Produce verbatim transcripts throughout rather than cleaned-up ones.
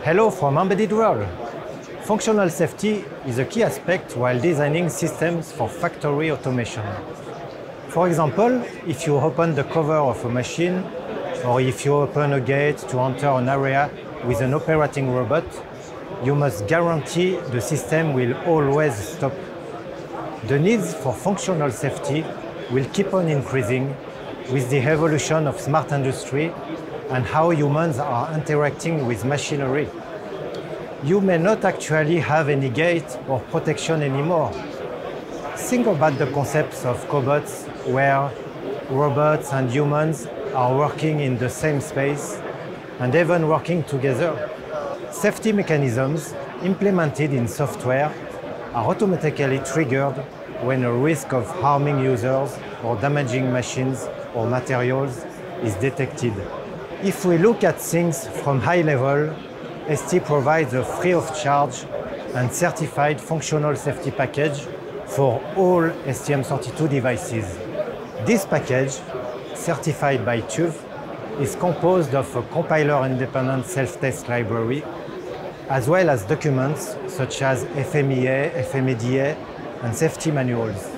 Hello from Embedded World. Functional safety is a key aspect while designing systems for factory automation. For example, if you open the cover of a machine, or if you open a gate to enter an area with an operating robot, you must guarantee the system will always stop. The needs for functional safety will keep on increasing with the evolution of smart industry and how humans are interacting with machinery. You may not actually have any gate or protection anymore. Think about the concepts of cobots where robots and humans are working in the same space and even working together. Safety mechanisms implemented in software are automatically triggered when a risk of harming users or damaging machines or materials is detected. If we look at things from high level, S T provides a free of charge and certified functional safety package for all S T M thirty-two devices. This package, certified by TÜV, is composed of a compiler-independent self-test library, as well as documents such as F M E A, F M E D A, and safety manuals.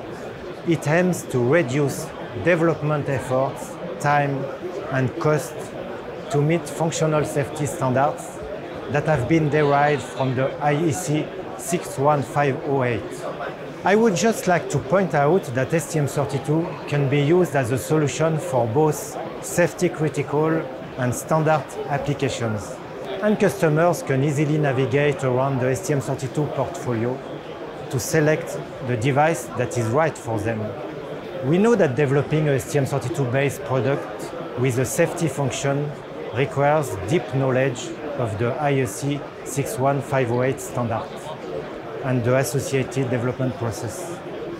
It aims to reduce development efforts, time, and cost to meet functional safety standards that have been derived from the I E C six one five oh eight. I would just like to point out that S T M thirty-two can be used as a solution for both safety-critical and standard applications. And customers can easily navigate around the S T M thirty-two portfolio to select the device that is right for them. We know that developing a S T M thirty-two based product with a safety function requires deep knowledge of the I E C six one five oh eight standard and the associated development process.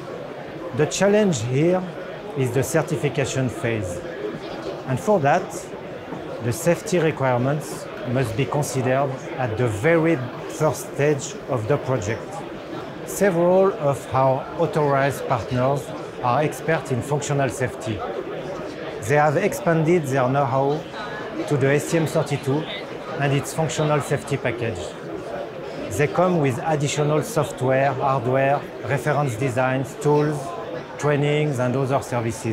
The challenge here is the certification phase. And for that, the safety requirements must be considered at the very first stage of the project. Several of our authorized partners are experts in functional safety. They have expanded their know-how to the S T M thirty-two and its functional safety package. They come with additional software, hardware, reference designs, tools, trainings, and other services.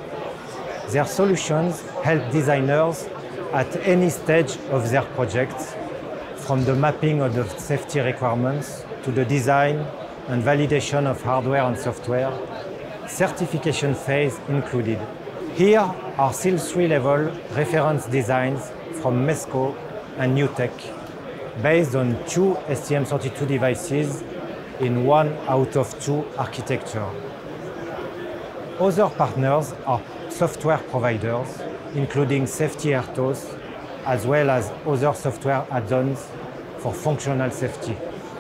Their solutions help designers at any stage of their projects, from the mapping of the safety requirements to the design and validation of hardware and software, certification phase included. Here are S I L three level reference designs from MESCO and NewTek, based on two S T M thirty-two devices in one out of two architecture. Other partners are software providers, including SafetyRTOS, as well as other software add-ons for functional safety.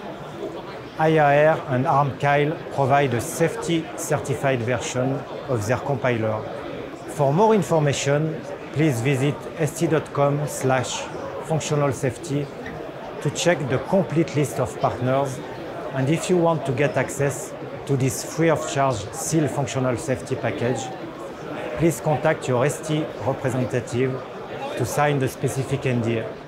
I A R and ARMKyle provide a safety-certified version of their compiler. For more information, please visit st dot com slash functional safety to check the complete list of partners, and if you want to get access to this free of charge S I L functional safety package, please contact your S T representative to sign the specific N D A.